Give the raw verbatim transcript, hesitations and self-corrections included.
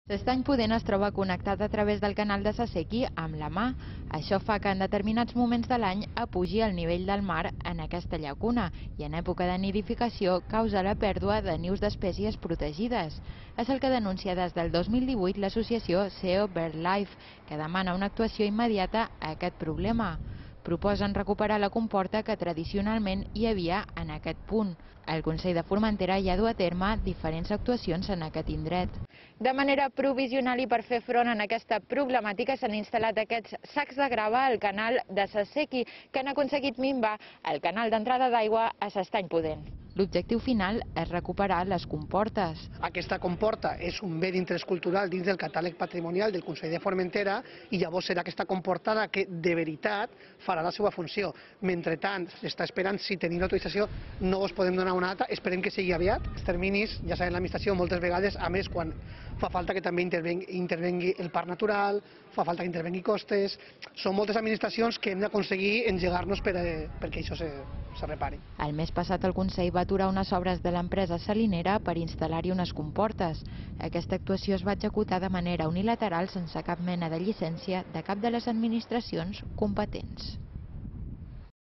L'estany Pudent es troba connectat a través del canal de Saseki amb la mà. Això fa que en determinats moments de l'any apugi el nivell del mar en aquesta llacuna i en època de nidificació causa la pèrdua de nius d'espècies protegides. És el que denuncia des del dos mil divuit l'associació S E O BirdLife, que demana una actuació immediata a aquest problema. Proposen recuperar la comporta que tradicionalment hi havia en aquest punt. El Consell de Formentera ja du a terme diferents actuacions en aquest indret. De manera provisional i per fer front a aquesta problemàtica s'han instal·lat aquests sacs de grava al canal de Saseki que han aconseguit minvar el canal d'entrada d'aigua a l'estany Pudent. L'objectiu final és recuperar les comportes. Aquesta comporta és un bé d'interès cultural dins del catàleg patrimonial del Consell de Formentera i llavors serà aquesta comporta la que de veritat farà la seva funció. Mentrestant, s'està esperant si tenim l'autorització, no us podem donar una data, esperem que sigui aviat. Els terminis, ja sabem, l'administració moltes vegades, a més quan fa falta que també intervengui, intervengui el parc natural, fa falta que intervengui costes, són moltes administracions que hem d'aconseguir engegar-nos per, perquè això se, se repari. El mes passat el Consell va aturar unes obres de l'empresa salinera per instal·lar-hi unes comportes. Aquesta actuació es va executar de manera unilateral sense cap mena de llicència de cap de les administracions competents.